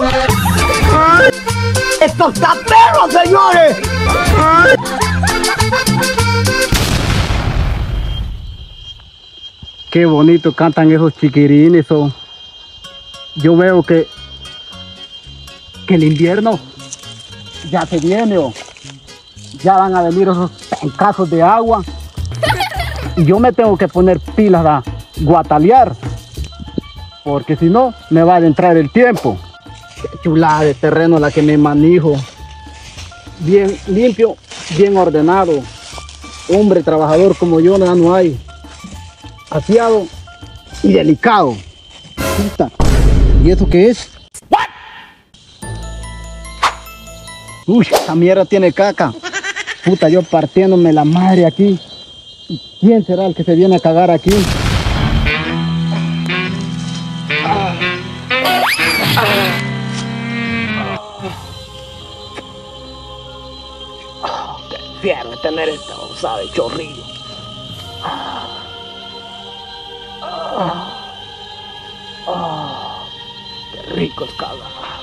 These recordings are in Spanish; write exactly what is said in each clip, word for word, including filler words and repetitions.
¡Estos taperos, señores! Qué bonito cantan esos chiquirines. Oh. Yo veo que, que el invierno ya se viene. Oh. Ya van a venir esos casos de agua. Y yo me tengo que poner pilas a guatalear. Porque si no, me va a entrar el tiempo. Qué chulada de terreno la que me manejo. Bien limpio, bien ordenado. Hombre trabajador como yo nada no hay. Aseado y delicado. Puta. ¿Y eso qué es? What? Uy, esta mierda tiene caca. Puta, yo partiéndome la madre aquí. ¿Quién será el que se viene a cagar aquí? Ah. Ah. Oh, qué infierno tener esta osada de chorrillo. Ah. Ah. Ah. Qué rico es cagar.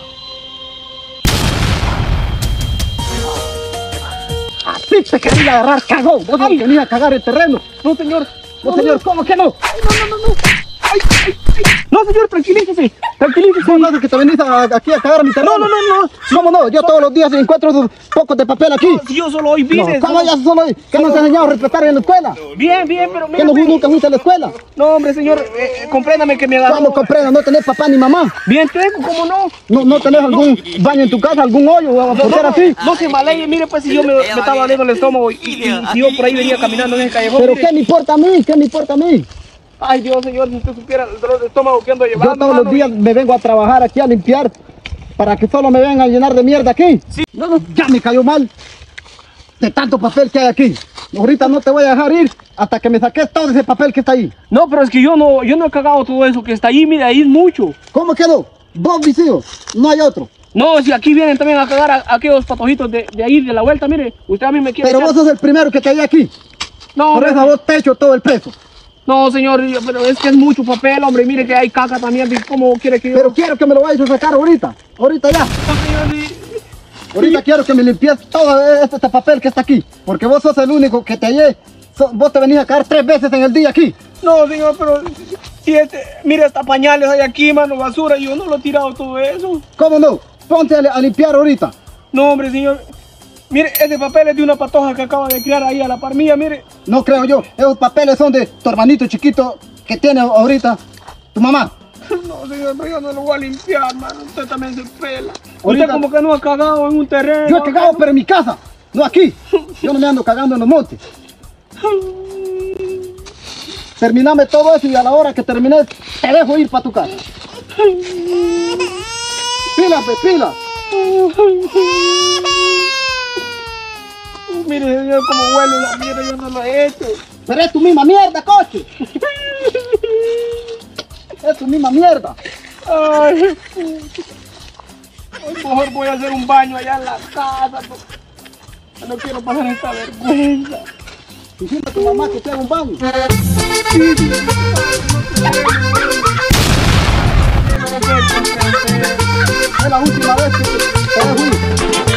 Así te quería agarrar, cagón. Vos no querías cagar el terreno. No, señor. No, señor, ¿cómo que no? Ay, no, no, no, no. Ay, ay, ay. No, señor, tranquilícese. Tranquilícese. No, no, que te venís a, aquí a cagar mi terreno. No, no, no, no. ¿Cómo no? Yo todos los días encuentro dos pocos de papel aquí. No, si yo solo hoy vine. No, ¿cómo solo... ya solo hoy? ¿Qué nos has enseñado a respetar en la escuela? Bien, bien, pero mira. ¿Qué no nunca fuiste a la escuela? No, hombre, señor, eh, compréndame que me agarró. ¿Cómo comprenda? ¿No tenés papá ni mamá? Bien tengo, ¿cómo no? ¿No, no tenés algún no. baño en tu casa, algún hoyo o por ser así? No se maleye, mire, pues si yo me, me estaba doliendo el estómago y, y, y si yo por ahí venía caminando en el callejón. ¿Pero mire. ¿Qué me importa a mí? ¿Qué me importa a mí? Ay, Dios, señor, si usted supiera el dolor de estómago que ando llevando. Yo todos mano, los días y... me vengo a trabajar aquí a limpiar para que solo me vengan a llenar de mierda aquí. Sí. No, no, ya me cayó mal de tanto papel que hay aquí. Ahorita no te voy a dejar ir hasta que me saques todo ese papel que está ahí. No, pero es que yo no, yo no he cagado todo eso que está ahí, mira, ahí es mucho. ¿Cómo quedó? Vos, mis hijos, no hay otro. No, si aquí vienen también a cagar a, a aquellos patojitos de, de ahí, de la vuelta, mire, usted a mí me quiere Pero echar... vos sos el primero que caí aquí. No, por eso vos te echo todo el peso. No, señor, pero es que es mucho papel, hombre, mire que hay caca también, ¿cómo quiere que yo...? Pero quiero que me lo vayas a sacar ahorita, ahorita ya. No, señor, y... Ahorita sí. Quiero que me limpies todo este, este papel que está aquí, porque vos sos el único que te hallé, so, vos te venís a caer tres veces en el día aquí. No, señor, pero... Si este, mira, hasta pañales hay aquí, mano, basura, y yo no lo he tirado todo eso. ¿Cómo no? Ponte a, a limpiar ahorita. No, hombre, señor. Mire, ese papel es de una patoja que acaba de criar ahí a la par mía, mire. No creo yo, esos papeles son de tu hermanito chiquito que tiene ahorita tu mamá. No, señor, pero yo no lo voy a limpiar, mano, usted también se pela. Ahorita... Usted como que no ha cagado en un terreno. Yo he cagado, pero en mi casa, no aquí. Yo no me ando cagando en los montes. Terminame todo eso y a la hora que termines, te dejo ir para tu casa. Pila, pues, pila. Mire, señor, cómo huele la mierda, yo no lo he hecho. Pero es tu misma mierda, coche. Es tu misma mierda. Ay, mejor voy a hacer un baño allá en la casa. No quiero pasar esta vergüenza. Dile a tu mamá que te haga un baño. Es la última vez que te dejo ir.